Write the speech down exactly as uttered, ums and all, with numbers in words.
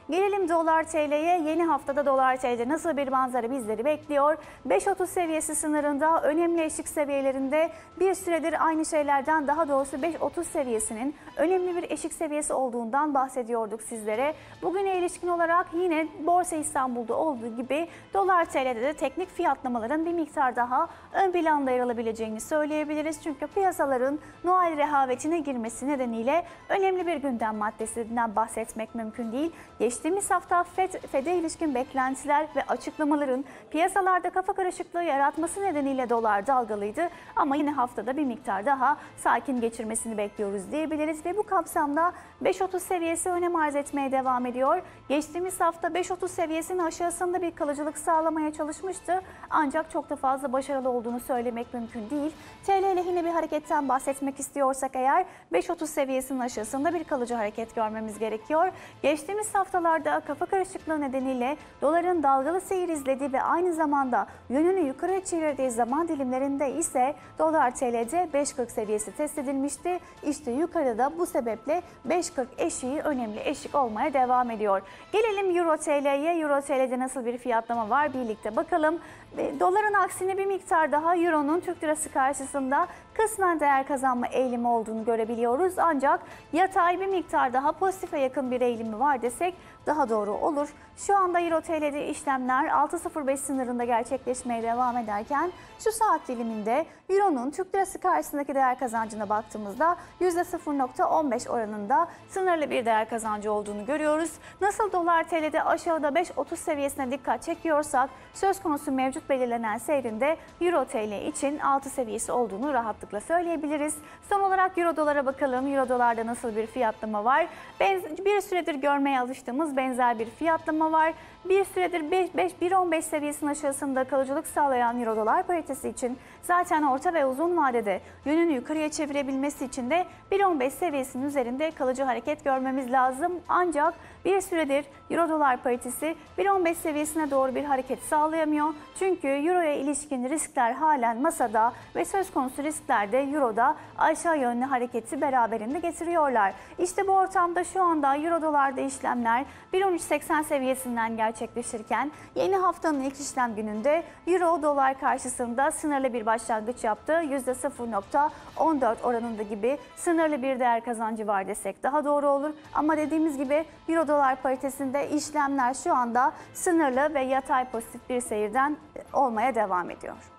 Gelelim dolar T L'ye. Yeni haftada dolar T L nasıl bir manzara bizleri bekliyor? beş otuz seviyesi sınırında, önemli eşik seviyelerinde bir süredir aynı şeylerden, daha doğrusu beş otuz seviyesinin önemli bir eşik seviyesi olduğundan bahsediyorduk sizlere. Bugüne ilişkin olarak yine Borsa İstanbul'da olduğu gibi dolar T L'de de teknik fiyatlamaların bir miktar daha ön planda yer alabileceğini söyleyebiliriz. Çünkü piyasaların Noel rehavetine girmesi nedeniyle önemli bir gündem maddesinden bahsetmek mümkün değil. Geçtiğimiz hafta Fed, Fed'e ilişkin beklentiler ve açıklamaların piyasalarda kafa karışıklığı yaratması nedeniyle dolar dalgalıydı. Ama yine haftada bir miktar daha sakin geçirmesini bekliyoruz diyebiliriz ve bu kapsamda beş otuz seviyesi önem arz etmeye devam ediyor. Geçtiğimiz hafta beş otuz seviyesinin aşağısında bir kalıcılık sağlamaya çalışmıştı. Ancak çok da fazla başarılı olduğunu söylemek mümkün değil. T L lehine bir hareketten bahsetmek istiyorsak eğer beş otuz seviyesinin aşağısında bir kalıcı hareket görmemiz gerekiyor. Geçtiğimiz haftalarda kafa karışıklığı nedeniyle doların dalgalı seyir izlediği ve aynı zamanda yönünü yukarı çevirdiği zaman dilimlerinde ise dolar T L'de beş kırk seviyesi test edilmişti. İşte yukarıda bu sebeple beş kırk eşiği önemli eşik olmaya devam ediyor. Gelelim Euro T L'ye. Euro T L'de nasıl bir fiyatlama var birlikte bakalım. Doların aksine bir miktar daha Euro'nun Türk lirası karşısında kısmen değer kazanma eğilimi olduğunu görebiliyoruz. Ancak yatay bir miktar daha pozitife yakın bir eğilimi var desek daha doğru olur. Şu anda Euro T L'de işlemler altı sıfır beş sınırında gerçekleşmeye devam ederken şu saat diliminde Euro'nun Türk lirası karşısındaki değer kazancına baktığımızda yüzde sıfır nokta on beş oranında sınırlı bir değer kazancı olduğunu görüyoruz. Nasıl dolar T L'de aşağıda beş otuz seviyesine dikkat çekiyorsak söz konusu mevcut belirlenen seyrinde Euro T L için altı seviyesi olduğunu rahatlıkla söyleyebiliriz. Son olarak Euro dolara bakalım. Euro dolarda nasıl bir fiyatlama var? Bir süredir görmeye alıştığımız benzer bir fiyatlama var. Bir süredir bir on beş seviyesinin aşağısında kalıcılık sağlayan Euro dolar paritesi için zaten orta ve uzun vadede yönünü yukarıya çevirebilmesi için de bir on beş seviyesinin üzerinde kalıcı hareket görmemiz lazım. Ancak bir süredir Euro dolar paritesi bir on beş seviyesine doğru bir hareket sağlayamıyor. Çünkü Euro'ya ilişkin riskler halen masada ve söz konusu riskler de Euro'da aşağı yönlü hareketi beraberinde getiriyorlar. İşte bu ortamda şu anda Euro dolarda işlemler bir on üç seksen seviyesinden gerçekleşirken yeni haftanın ilk işlem gününde Euro dolar karşısında sınırlı bir başlangıç yaptı. yüzde sıfır nokta on dört oranında gibi sınırlı bir değer kazancı var desek daha doğru olur. Ama dediğimiz gibi Euro dolar paritesinde işlemler şu anda sınırlı ve yatay pozitif bir seyirden olmaya devam ediyor.